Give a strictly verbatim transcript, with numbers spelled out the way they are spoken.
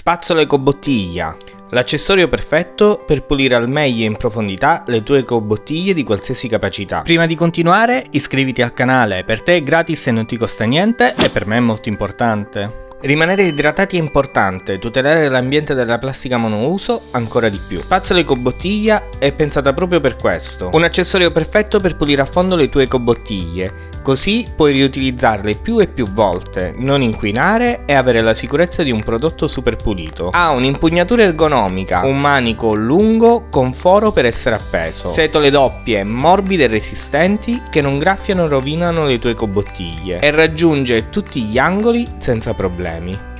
Spazzolo ecobottiglia, l'accessorio perfetto per pulire al meglio e in profondità le tue ecobottiglie di qualsiasi capacità. Prima di continuare, iscriviti al canale, per te è gratis e non ti costa niente e per me è molto importante. Rimanere idratati è importante, tutelare l'ambiente dalla plastica monouso ancora di più. Spazzolo ecobottiglia è pensata proprio per questo. Un accessorio perfetto per pulire a fondo le tue ecobottiglie, così puoi riutilizzarle più e più volte, non inquinare e avere la sicurezza di un prodotto super pulito. Ha un'impugnatura ergonomica, un manico lungo con foro per essere appeso, setole doppie, morbide e resistenti che non graffiano o rovinano le tue ecobottiglie e raggiunge tutti gli angoli senza problemi.